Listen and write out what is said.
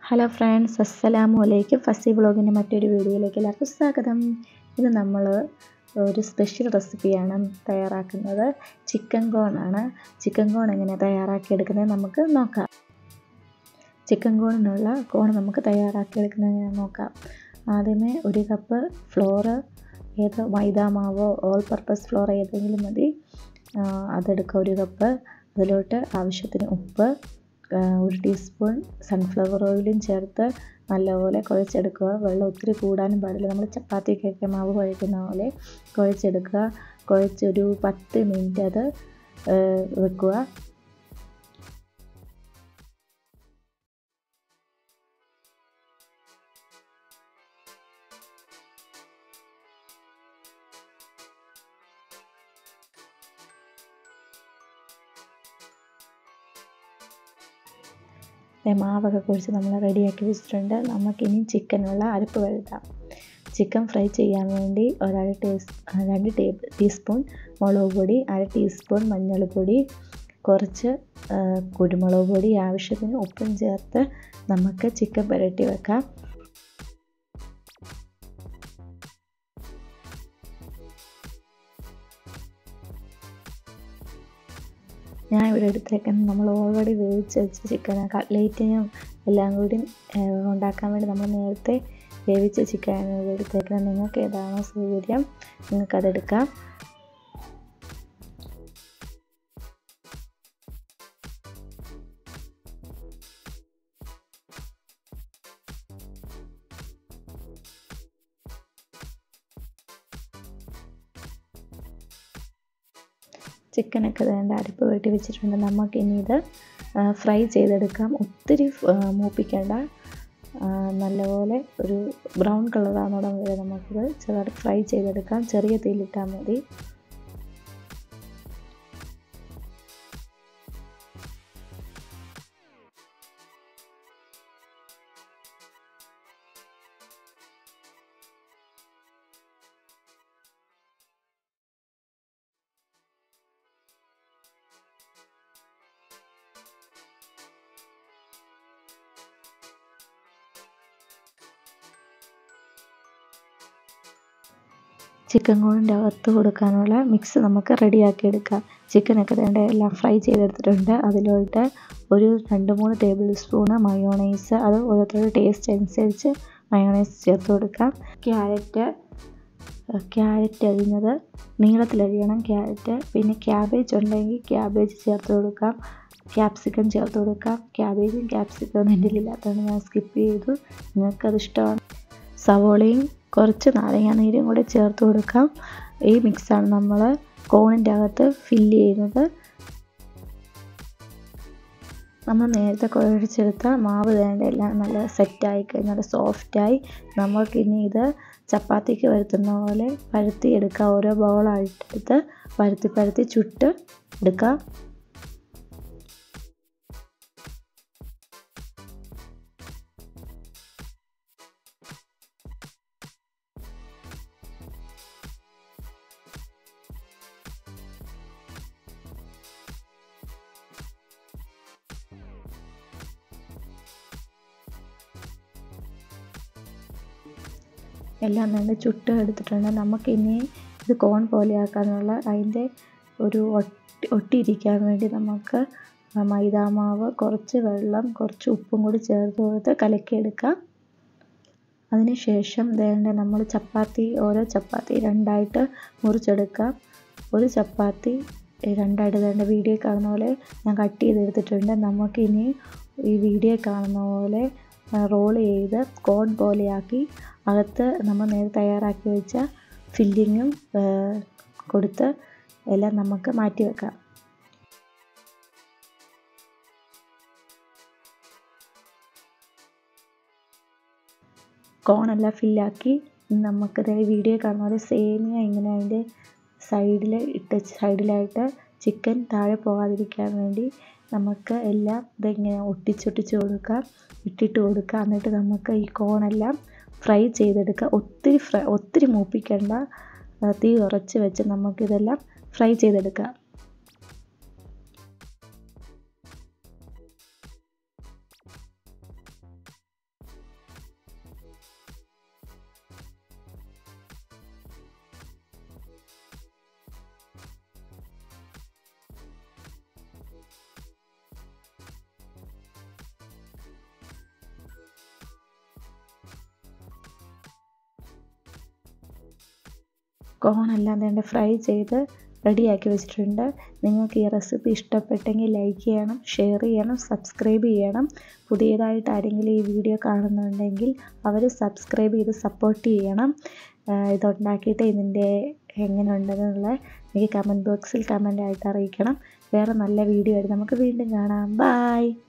Hello friends, അസ്സലാമു അലൈക്കും. Fuzzy വ്ളോഗിൻ്റെ മറ്റൊരു വീഡിയോയിലേക്ക് എല്ലാവർക്കും സ്വാഗതം. ഇത് നമ്മൾ ഒരു സ്പെഷ്യൽ റെസിപ്പിയാണ് തയ്യാറാക്കുന്നത്. ചിക്കൻ കോണാണ്. ചിക്കൻ കോൺ എങ്ങനെ തയ്യാറാക്കിയെടുക്കുന്നത് നമുക്ക് നോക്കാം. ചിക്കൻ കോണിനുള്ള കോൺ നമുക്ക് തയ്യാറാക്കിയെടുക്കുന്നത് നോക്കാം. ആദ്യമേ 1 കപ്പ് ഫ്ലോറ്, മൈദാ മാവോ ഓൾ പർപ്പസ് ഫ്ലോർ ഏതെങ്കിലും മതി, അതെടുക്കുക 1 കപ്പ്. അതിലോട്ട് ആവശ്യത്തിന് ഉപ്പ്, 1 ടീസ്പൂൺ സൺഫ്ലവർ ഓയിലും ചേർത്ത് നല്ലപോലെ കുഴച്ചെടുക്കുക. വെള്ളം ഒത്തിരി കൂടാനും പാടില്ല. നമ്മൾ ചപ്പാത്തിക്കൊക്കെ മാവ് കുഴക്കുന്ന പോലെ കുഴച്ചെടുക്കുക. കുഴച്ചൊരു 10 മിനിറ്റ് അത് വെക്കുക. മാവൊക്കെ കുഴിച്ച് നമ്മൾ റെഡിയാക്കി വെച്ചിട്ടുണ്ട്. നമുക്കിനി ചിക്കനുള്ള അരപ്പ് വരുത്താം. ചിക്കൻ ഫ്രൈ ചെയ്യാൻ വേണ്ടി 2 ടീസ്പൂൺ മുളക് പൊടി, 1/2 ടീസ്പൂൺ മഞ്ഞൾപ്പൊടി, കുറച്ച് കുരുമുളക് പൊടി, ആവശ്യത്തിന് ഉപ്പും ചേർത്ത് നമുക്ക് ചിക്കൻ പുരട്ടി വെക്കാം. ഞാൻ ഇവിടെ എടുത്തേക്കുന്നത് നമ്മൾ ഓൾറെഡി വേവിച്ച് വെച്ച ചിക്കൻ, കട്ട്ലേറ്റിനും എല്ലാം കൂടി ഉണ്ടാക്കാൻ വേണ്ടി നമ്മൾ നേരത്തെ വേവിച്ച ചിക്കനാണ് ഇവിടെ എടുത്തേക്കുന്നത്. നിങ്ങൾക്ക് ഏതാണോ സൗകര്യം നിങ്ങൾക്കതെടുക്കാം. ചിക്കനൊക്കെ വേണ്ട അരപ്പ് വെട്ടി വെച്ചിട്ടുണ്ട്. നമുക്കിനി ഇത് ഫ്രൈ ചെയ്തെടുക്കാം. ഒത്തിരി മൂപ്പിക്കേണ്ട, നല്ലപോലെ ഒരു ബ്രൗൺ കളറാകുന്നോടം വരെ നമുക്കിത് ചെറുതായിട്ട് ഫ്രൈ ചെയ്തെടുക്കാം. ചെറിയ തീയിലിട്ടാൽ മതി. ചിക്കൻ കോണിൻ്റെ അകത്ത് കൊടുക്കാനുള്ള മിക്സ് നമുക്ക് റെഡിയാക്കി എടുക്കാം. ചിക്കനൊക്കെ വേണ്ട എല്ലാം ഫ്രൈ ചെയ്തെടുത്തിട്ടുണ്ട്. അതിലോട്ട് ഒരു 2-3 ടേബിൾ സ്പൂണ് മയോണൈസ്, അത് ഓരോരുത്തരുടെ ടേസ്റ്റ് അനുസരിച്ച് മയോണൈസ് ചേർത്ത് കൊടുക്കാം. ക്യാരറ്റ് അരിഞ്ഞത് നീളത്തിലരിയണം ക്യാരറ്റ്. പിന്നെ ക്യാബേജ് ഉണ്ടെങ്കിൽ ക്യാബേജ് ചേർത്ത് കൊടുക്കാം. ക്യാപ്സിക്കം ചേർത്ത് കൊടുക്കാം. ക്യാബേജും ക്യാപ്സിക്കവും എൻ്റെ ഇല്ലാത്തതുകൊണ്ട് ഞാൻ സ്കിപ്പ് ചെയ്തു. നിങ്ങൾക്കത് ഇഷ്ടമാണ്. സവോളയും കുറച്ച് നാരങ്ങ നീരും കൂടെ ചേർത്ത് കൊടുക്കാം. ഈ മിക്സാണ് നമ്മൾ കോണിൻ്റെ അകത്ത് ഫില്ല് ചെയ്യുന്നത്. നമ്മൾ നേരത്തെ കുഴച്ചെടുത്ത മാവ് വേണ്ട എല്ലാം നല്ല സെറ്റായി കഴിഞ്ഞ് നല്ല സോഫ്റ്റായി. നമുക്കിനി ഇത് ചപ്പാത്തിക്ക് വരുത്തുന്ന പോലെ പരത്തി എടുക്കാം. ഓരോ ബൗളായിട്ടെടുത്ത് പരത്തി ചുട്ട് എടുക്കാം. എല്ലാം നല്ല ചുട്ട് എടുത്തിട്ടുണ്ട്. നമുക്കിനി ഇത് കോൺ പോലെ ആക്കാനുള്ള അതിൻ്റെ ഒരു ഒട്ടിയിരിക്കാൻ വേണ്ടി നമുക്ക് മൈദാമാവ്, കുറച്ച് വെള്ളം, കുറച്ച് ഉപ്പും കൂടി ചേർത്ത് കൊടുത്ത് കലക്കിയെടുക്കാം. അതിനുശേഷം നമ്മൾ ഓരോ ചപ്പാത്തി 2ആയിട്ട് മുറിച്ചെടുക്കാം. ഒരു ചപ്പാത്തി 2ആയിട്ട് വീഡിയോ കാണുന്ന പോലെ ഞാൻ കട്ട് ചെയ്തെടുത്തിട്ടുണ്ട്. നമുക്കിനി ഈ വീഡിയോ കാണുന്ന പോലെ റോൾ ചെയ്ത് കോൺ പോലെയാക്കി അകത്ത് നമ്മൾ നേരത്തെ തയ്യാറാക്കി വെച്ച ഫില്ലിങ്ങും കൊടുത്ത് എല്ലാം നമുക്ക് മാറ്റി വെക്കാം. കോണെല്ലാം ഫില്ലാക്കി നമുക്കത് വീഡിയോ കാണുന്ന പോലെ സേമിയ ഇങ്ങനെ അതിൻ്റെ സൈഡിലായിട്ട് ചിക്കൻ താഴെ പോകാതിരിക്കാൻ വേണ്ടി നമുക്ക് എല്ലാം ഇതിങ്ങനെ ഒട്ടിച്ച് കൊടുക്കാം, ഇട്ടിട്ട് കൊടുക്കുക. എന്നിട്ട് നമുക്ക് ഈ കോണെല്ലാം ഫ്രൈ ചെയ്തെടുക്കുക. ഒത്തിരി മൂപ്പിക്കേണ്ട, തീ കുറച്ച് വെച്ച് നമുക്കിതെല്ലാം ഫ്രൈ ചെയ്തെടുക്കാം. കോണെല്ലാം വേണ്ട ഫ്രൈ ചെയ്ത് റെഡിയാക്കി വെച്ചിട്ടുണ്ട്. നിങ്ങൾക്ക് ഈ റെസിപ്പി ഇഷ്ടപ്പെട്ടെങ്കിൽ ലൈക്ക് ചെയ്യണം, ഷെയർ ചെയ്യണം, സബ്സ്ക്രൈബ് ചെയ്യണം. പുതിയതായിട്ട് ആരെങ്കിലും ഈ വീഡിയോ കാണുന്നുണ്ടെങ്കിൽ അവർ സബ്സ്ക്രൈബ് ചെയ്ത് സപ്പോർട്ട് ചെയ്യണം. ഇതുണ്ടാക്കിയിട്ട് ഇതിൻ്റെ എങ്ങനെ ഉണ്ടെന്നുള്ള എനിക്ക് കമൻറ്റ് ബോക്സിൽ കമൻ്റായിട്ട് അറിയിക്കണം. വേറെ നല്ല വീഡിയോ ആയിട്ട് നമുക്ക് വീണ്ടും കാണാം. ബൈ.